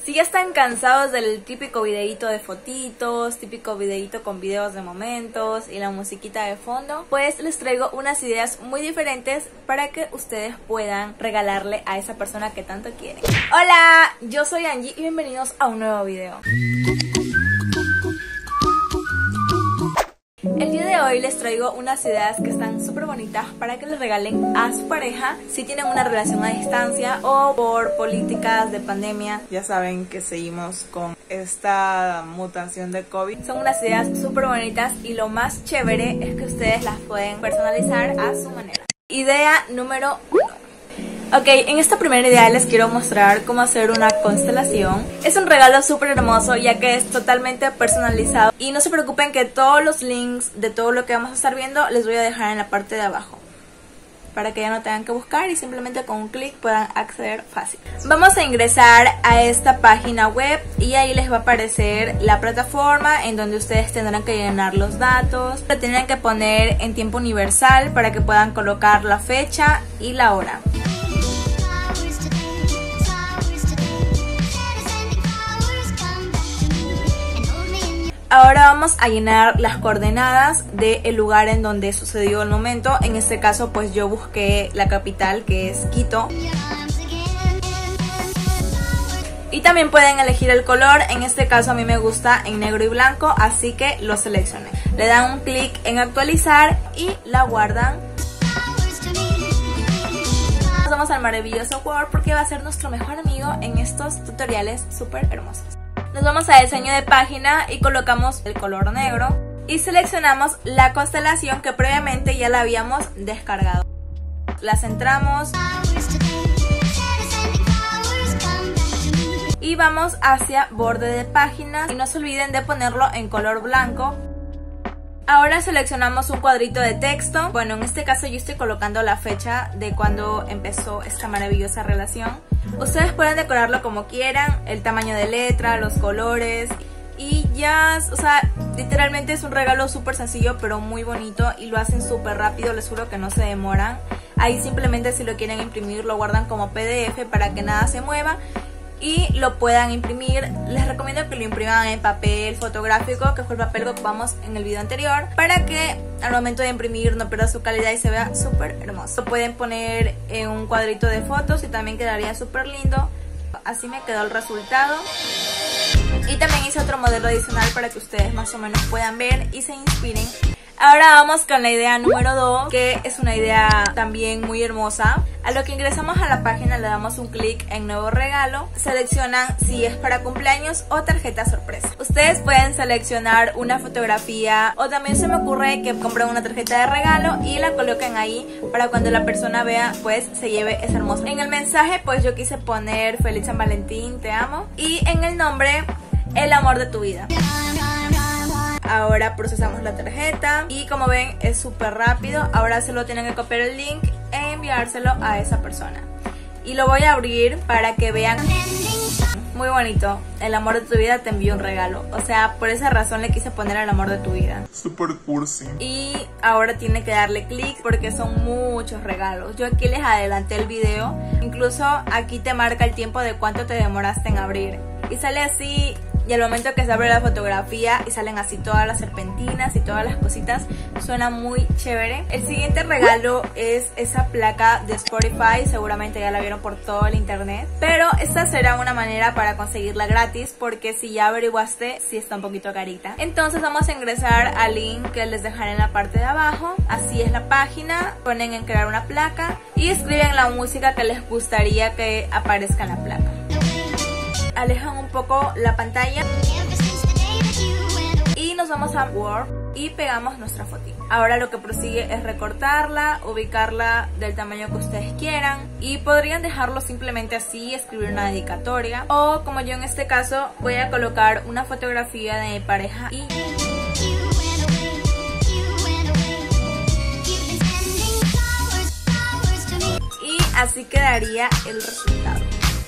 Si ya están cansados del típico videíto de fotitos, típico videíto con videos de momentos y la musiquita de fondo, pues les traigo unas ideas muy diferentes para que ustedes puedan regalarle a esa persona que tanto quieren. Hola, yo soy Angie y bienvenidos a un nuevo video. El día de hoy les traigo unas ideas que están súper bonitas para que les regalen a su pareja si tienen una relación a distancia o por políticas de pandemia. Ya saben que seguimos con esta mutación de COVID. Son unas ideas súper bonitas y lo más chévere es que ustedes las pueden personalizar a su manera. Idea número 1. Ok, en esta primera idea les quiero mostrar cómo hacer una constelación. Es un regalo súper hermoso ya que es totalmente personalizado. Y no se preocupen que todos los links de todo lo que vamos a estar viendo les voy a dejar en la parte de abajo, para que ya no tengan que buscar y simplemente con un clic puedan acceder fácil. Vamos a ingresar a esta página web y ahí les va a aparecer la plataforma en donde ustedes tendrán que llenar los datos. Lo tienen que poner en tiempo universal para que puedan colocar la fecha y la hora. Ahora vamos a llenar las coordenadas del lugar en donde sucedió el momento. En este caso pues yo busqué la capital, que es Quito. Y también pueden elegir el color. En este caso a mí me gusta en negro y blanco, así que lo seleccioné. Le dan un clic en actualizar y la guardan. Nos vamos al maravilloso Word porque va a ser nuestro mejor amigo en estos tutoriales súper hermosos. Nos vamos a diseño de página y colocamos el color negro y seleccionamos la constelación que previamente ya la habíamos descargado. La centramos y vamos hacia borde de página y no se olviden de ponerlo en color blanco. Ahora seleccionamos un cuadrito de texto. Bueno, en este caso yo estoy colocando la fecha de cuando empezó esta maravillosa relación. Ustedes pueden decorarlo como quieran, el tamaño de letra, los colores y ya, o sea, literalmente es un regalo súper sencillo pero muy bonito y lo hacen súper rápido, les juro que no se demoran. Ahí simplemente si lo quieren imprimir lo guardan como PDF para que nada se mueva y lo puedan imprimir. Les recomiendo que lo impriman en papel fotográfico, que fue el papel que ocupamos en el video anterior, para que al momento de imprimir no pierda su calidad y se vea súper hermoso. Lo pueden poner en un cuadrito de fotos y también quedaría súper lindo. Así me quedó el resultado. Y también hice otro modelo adicional para que ustedes más o menos puedan ver y se inspiren. Ahora vamos con la idea número 2, que es una idea también muy hermosa. A lo que ingresamos a la página le damos un clic en nuevo regalo. Seleccionan si es para cumpleaños o tarjeta sorpresa. Ustedes pueden seleccionar una fotografía o también se me ocurre que compren una tarjeta de regalo y la coloquen ahí para cuando la persona vea pues se lleve esa hermosa. En el mensaje pues yo quise poner Feliz San Valentín, te amo, y en el nombre el amor de tu vida. Ahora procesamos la tarjeta y como ven es súper rápido. Ahora solo tienen que copiar el link e enviárselo a esa persona. Y lo voy a abrir para que vean. Muy bonito. El amor de tu vida te envió un regalo. O sea, por esa razón le quise poner el amor de tu vida. Super cursi. Y ahora tiene que darle clic porque son muchos regalos. Yo aquí les adelanté el video. Incluso aquí te marca el tiempo de cuánto te demoraste en abrir. Y sale así. Y al momento que se abre la fotografía y salen así todas las serpentinas y todas las cositas, suena muy chévere. El siguiente regalo es esa placa de Spotify, seguramente ya la vieron por todo el internet, pero esta será una manera para conseguirla gratis porque si ya averiguaste, sí está un poquito carita. Entonces vamos a ingresar al link que les dejaré en la parte de abajo. Así es la página, ponen en crear una placa y escriben la música que les gustaría que aparezca en la placa. Alejan un poco la pantalla y nos vamos a Word y pegamos nuestra fotito. Ahora lo que prosigue es recortarla, ubicarla del tamaño que ustedes quieran y podrían dejarlo simplemente así, escribir una dedicatoria o como yo en este caso voy a colocar una fotografía de mi pareja y así quedaría el resultado.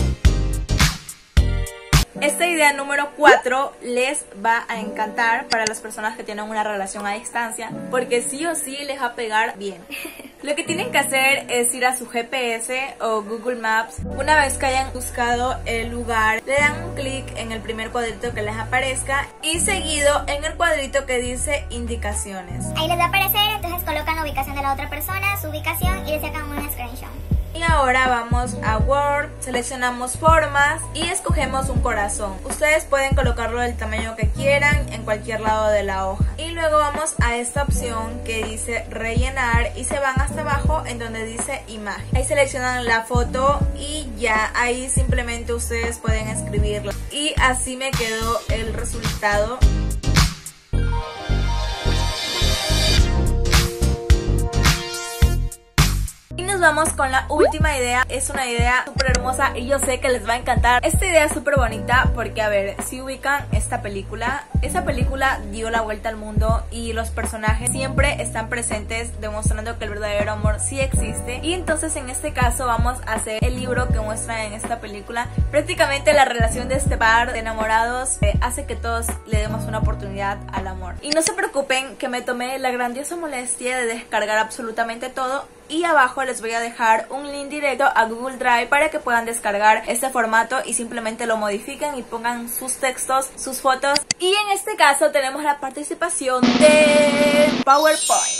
Esta idea número 4 les va a encantar para las personas que tienen una relación a distancia porque sí o sí les va a pegar bien. Lo que tienen que hacer es ir a su GPS o Google Maps. Una vez que hayan buscado el lugar, le dan un clic en el primer cuadrito que les aparezca y seguido en el cuadrito que dice indicaciones. Ahí les va a aparecer, entonces colocan la ubicación de la otra persona, su ubicación y le sacan un screenshot. Y ahora vamos a Word, seleccionamos formas y escogemos un corazón. Ustedes pueden colocarlo del tamaño que quieran en cualquier lado de la hoja. Y luego vamos a esta opción que dice rellenar y se van hasta abajo en donde dice imagen. Ahí seleccionan la foto y ya ahí simplemente ustedes pueden escribirla. Y así me quedó el resultado. Nos vamos con la última idea. Es una idea súper hermosa y yo sé que les va a encantar. Esta idea es súper bonita porque, a ver, si ubican esta película, esa película dio la vuelta al mundo y los personajes siempre están presentes, demostrando que el verdadero amor sí existe. Y entonces en este caso vamos a hacer el libro que muestra en esta película. Prácticamente la relación de este par de enamorados hace que todos le demos una oportunidad al amor. Y no se preocupen que me tomé la grandiosa molestia de descargar absolutamente todo. Y abajo les voy a dejar un link directo a Google Drive para que puedan descargar este formato y simplemente lo modifiquen y pongan sus textos, sus fotos. Y en este caso tenemos la participación de PowerPoint.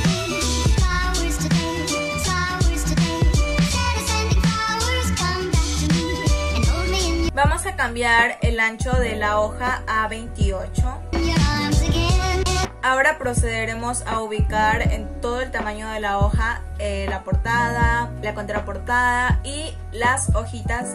Vamos a cambiar el ancho de la hoja a 28. Ahora procederemos a ubicar en todo el tamaño de la hoja la portada, la contraportada y las hojitas.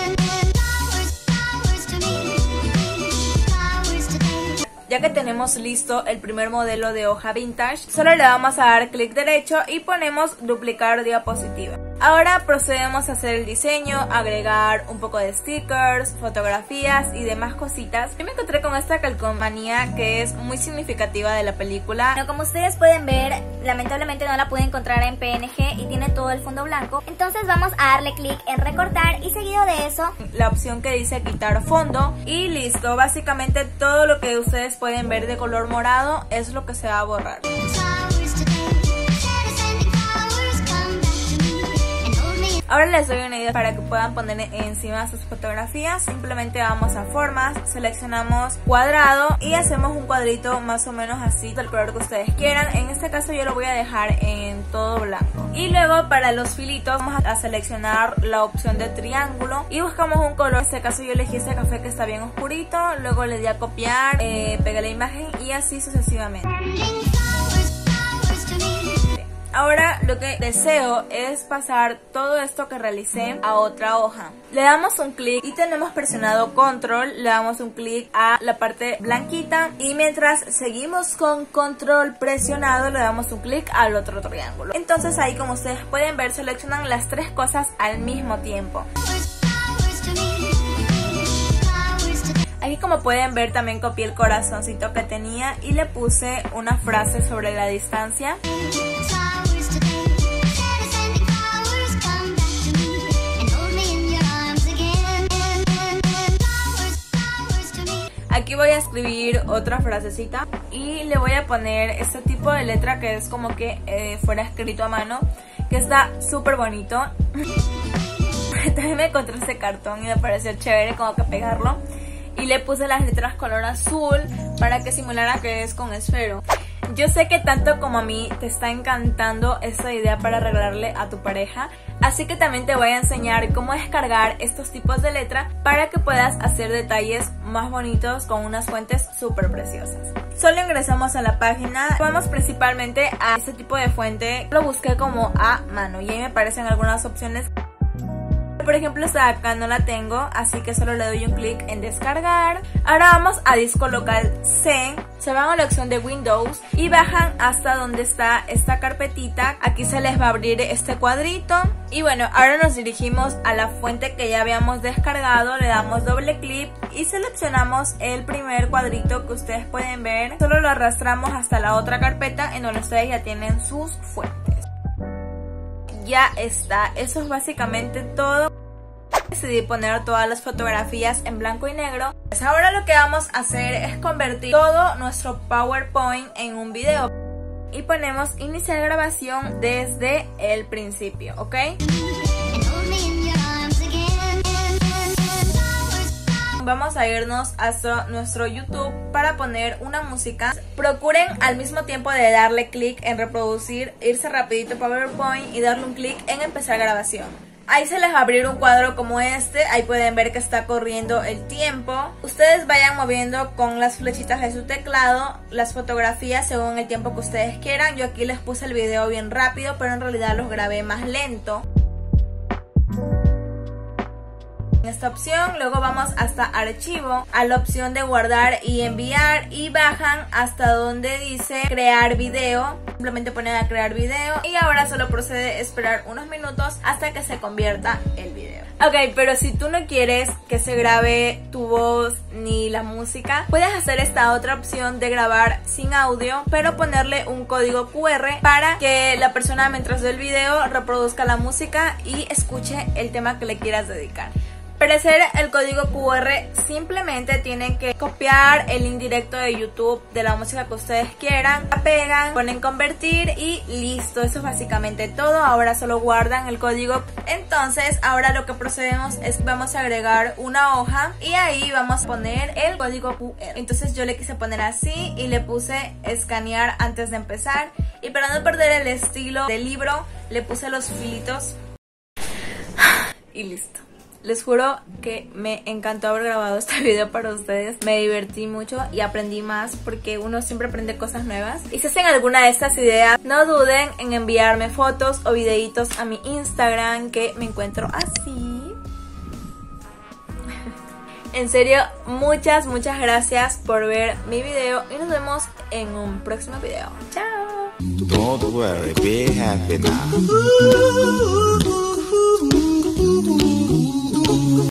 Ya que tenemos listo el primer modelo de hoja vintage, solo le vamos a dar clic derecho y ponemos duplicar diapositiva. Ahora procedemos a hacer el diseño, agregar un poco de stickers, fotografías y demás cositas. Yo me encontré con esta calcomanía que es muy significativa de la película. Pero como ustedes pueden ver, lamentablemente no la pude encontrar en PNG y tiene todo el fondo blanco. Entonces vamos a darle clic en recortar y seguido de eso la opción que dice quitar fondo y listo. Básicamente todo lo que ustedes pueden ver de color morado es lo que se va a borrar. Ahora les doy una idea para que puedan poner encima sus fotografías. Simplemente vamos a formas, seleccionamos cuadrado y hacemos un cuadrito más o menos así del color que ustedes quieran. En este caso yo lo voy a dejar en todo blanco. Y luego para los filitos vamos a seleccionar la opción de triángulo y buscamos un color. En este caso yo elegí este café que está bien oscurito. Luego le di a copiar, pegué la imagen y así sucesivamente. Ahora lo que deseo es pasar todo esto que realicé a otra hoja. Le damos un clic y tenemos presionado control, le damos un clic a la parte blanquita y mientras seguimos con control presionado le damos un clic al otro triángulo. Entonces ahí, como ustedes pueden ver, seleccionan las tres cosas al mismo tiempo. Aquí, como pueden ver, también copié el corazoncito que tenía y le puse una frase sobre la distancia. Aquí voy a escribir otra frasecita y le voy a poner este tipo de letra que es como que fuera escrito a mano, que está súper bonito. También me encontré este cartón y me pareció chévere como que pegarlo. Y le puse las letras color azul para que simulara que es con esfero. Yo sé que tanto como a mí te está encantando esta idea para regalarle a tu pareja, así que también te voy a enseñar cómo descargar estos tipos de letra para que puedas hacer detalles más bonitos con unas fuentes súper preciosas. Solo ingresamos a la página, vamos principalmente a este tipo de fuente, lo busqué como a mano y ahí me aparecen algunas opciones. Por ejemplo, esta de acá no la tengo, así que solo le doy un clic en descargar. Ahora vamos a disco local C, se van a la opción de Windows y bajan hasta donde está esta carpetita. Aquí se les va a abrir este cuadrito. Y bueno, ahora nos dirigimos a la fuente que ya habíamos descargado, le damos doble clic y seleccionamos el primer cuadrito que ustedes pueden ver. Solo lo arrastramos hasta la otra carpeta en donde ustedes ya tienen sus fuentes. Ya está, eso es básicamente todo. Decidí poner todas las fotografías en blanco y negro. Pues ahora lo que vamos a hacer es convertir todo nuestro PowerPoint en un video. y ponemos iniciar grabación desde el principio, ¿ok? Vamos a irnos hasta nuestro YouTube para poner una música. Procuren al mismo tiempo de darle clic en reproducir, irse rapidito para PowerPoint y darle un clic en empezar grabación. Ahí se les va a abrir un cuadro como este, ahí pueden ver que está corriendo el tiempo. Ustedes vayan moviendo con las flechitas de su teclado las fotografías según el tiempo que ustedes quieran. Yo aquí les puse el video bien rápido, pero en realidad los grabé más lento. En esta opción, luego vamos hasta archivo, a la opción de guardar y enviar y bajan hasta donde dice crear video. Simplemente ponen a crear video y ahora solo procede a esperar unos minutos hasta que se convierta el video. Ok, pero si tú no quieres que se grabe tu voz ni la música, puedes hacer esta otra opción de grabar sin audio, pero ponerle un código QR para que la persona mientras ve el video reproduzca la música y escuche el tema que le quieras dedicar. Para hacer el código QR simplemente tienen que copiar el link directo de YouTube de la música que ustedes quieran, la pegan, ponen convertir y listo. Eso es básicamente todo. Ahora solo guardan el código. Entonces ahora lo que procedemos es que vamos a agregar una hoja y ahí vamos a poner el código QR. Entonces yo le quise poner así y le puse escanear antes de empezar, y para no perder el estilo del libro le puse los filitos y listo. Les juro que me encantó haber grabado este video para ustedes. Me divertí mucho y aprendí más porque uno siempre aprende cosas nuevas. Y si hacen alguna de estas ideas, no duden en enviarme fotos o videitos a mi Instagram, que me encuentro así. En serio, muchas gracias por ver mi video y nos vemos en un próximo video. ¡Chao! Don't worry, be happy now.